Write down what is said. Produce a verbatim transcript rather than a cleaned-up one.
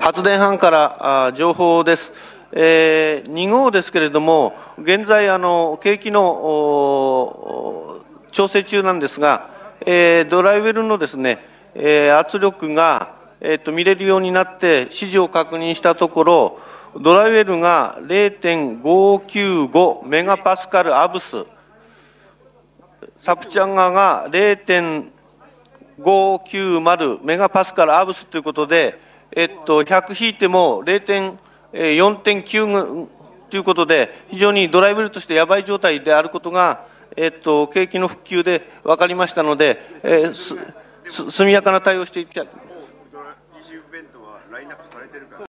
発電班から情報です。えー、に号ですけれども、現在、あの景気の調整中なんですが、えー、ドライウェルのですね、えー、圧力が、えー、と見れるようになって指示を確認したところ、ドライウェルが れいてんごきゅうご メガパスカルアブス、サプチャンガが れいてんごきゅうまる メガパスカルアブスということで、えっと、ひゃく引いても れいてんよんてんきゅう ということで、非常にドライウェルとしてやばい状態であることが、えっと、景気の復旧で分かりましたので、えー、す速やかな対応をしていきたい。